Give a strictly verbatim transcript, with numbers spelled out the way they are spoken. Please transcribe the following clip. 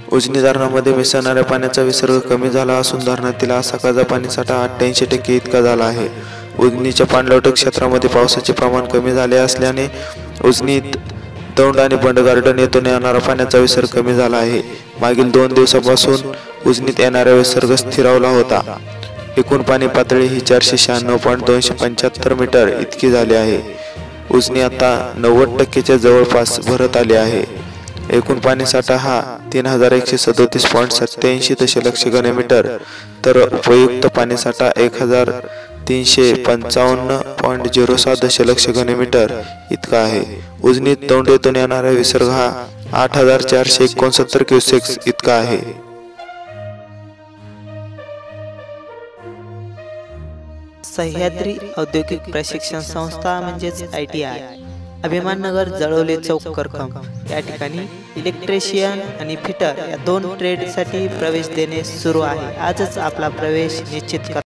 उजनी धरणामध्ये मिसळणाऱ्या पाण्याचा विसर्ग कमी झाला असून धरणातील आसाकाचा पाणीसाठा अठ्ठ्याऐंशी टक्के इतका झाला आहे। उजनीच्या पाणलोट क्षेत्रामध्ये पावसाचे प्रमाण कमी झाले असल्याने उजनीत दौंड आणि बंड गार्डन येथून येणारा पाण्याचा विसर्ग कमी झाला आहे। मागील दोन दिवसापासून उजनीत येणारा विसर्ग स्थिरावला होता। एकूण पाणी पातळी ही चारशे शहाण्णव पॉईंट दोनशे पंच्याहत्तर मीटर इतकी झाली आहे। उजनी आता नव्वद टक्केच्या जवळपास भरत आली आहे। एकूण पाणीसाठा हा तीन हजार एकशे सदोतीस पॉईंट सत्याऐंशी दशलक्ष घनमीटर तर उपयुक्त पाणीसाठा एक हजार तीनशे पंचावन्न पॉईंट झिरो सात दशलक्ष घनमीटर इतका आहे। उजनीत दौंड येथून येणारा विसर्ग हा आठ हजार चारशे एकोणसत्तर क्युसेक्स इतका आहे। सह्याद्री औद्योगिक प्रशिक्षण संस्था म्हणजेच आय टी आय अभिमाननगर जळवले चौक करकंब या ठिकाणी इलेक्ट्रिशियन आणि फिटर या दोन ट्रेडसाठी प्रवेश देणे सुरू आहे। आजच आपला प्रवेश निश्चित करा।